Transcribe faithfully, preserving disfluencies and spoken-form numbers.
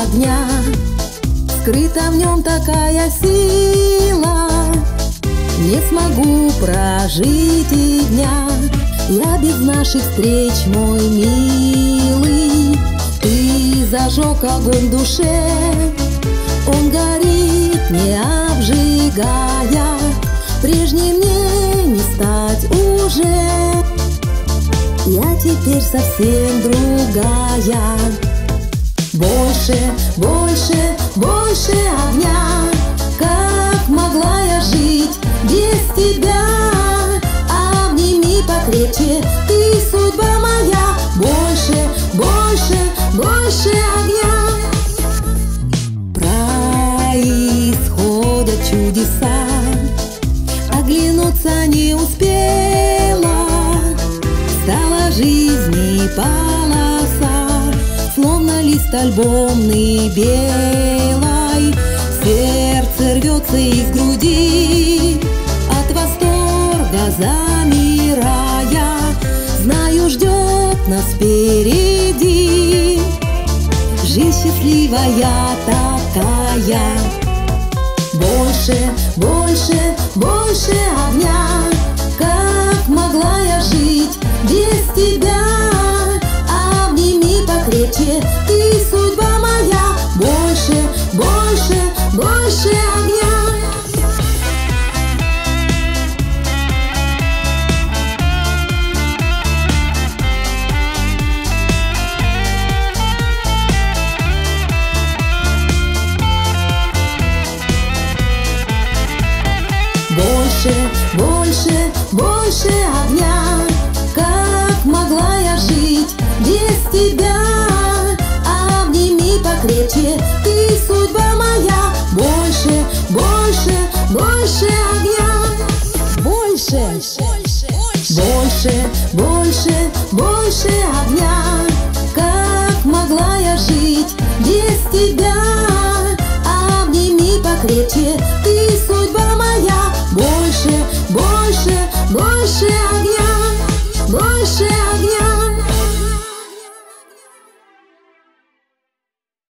огня, скрыта в нем такая сила. Не смогу прожить и дня я без наших встреч, мой милый. Ты зажег огонь в душе, он горит, не обжигая. Прежней мне не стать уже, я теперь совсем другая. Больше, больше, больше огня, как могла я жить без тебя? Обними покрепче, ты судьба моя. Больше, больше, больше огня. Происходят чудеса, оглянуться не успела. Стала жизни полоса, словно лист альбомный белой. Сердце рвется из груди, от восторга замирая. Знаю, ждет нас впереди жизнь счастливая такая. Больше, больше, больше огня, как могла я жить без тебя? Обними покрепче, ты судьба моя. Больше, больше, больше огня. Больше, больше, больше огня, как могла я жить без тебя? Обними покрепче, ты судьба моя. Больше, больше, больше огня. Больше, больше, больше, больше огня, как могла я жить без тебя? Обними покрепче,